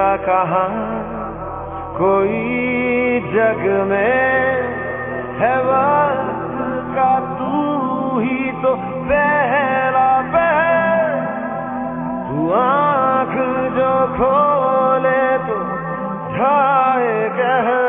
कहाँ कोई जग में है वक्त का तू ही तो पहला पहर। तू आँख जो खोले तो छाए कहर।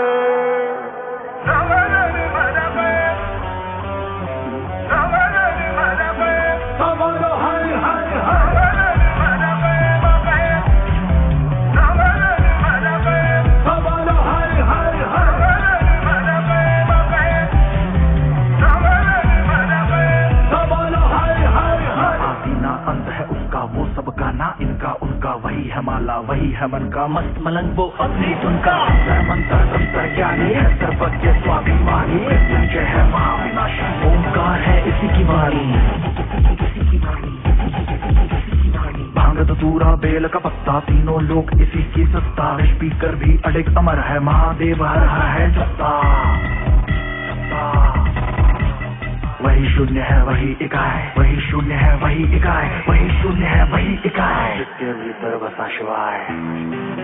वही है माला वही है मन का मस्त मलंग वो अपनी धुन का मंत्र तंत्र ज्ञानी है सर्वज्ञ स्वाभिमानी मृत्युंजय है महाविनाशी ओंकार है इसी की वाणी। भांग धतूरा बेल का पत्ता तीनों लोग इसी की सत्ता। स्पीकर भी अडिग अमर है महादेव हर हर है सत्ता। वही शून्य है वही इकाई वही शून्य है वही इकाई वही शून्य है वही इकाई जिसके भीतर बसा शिवाय।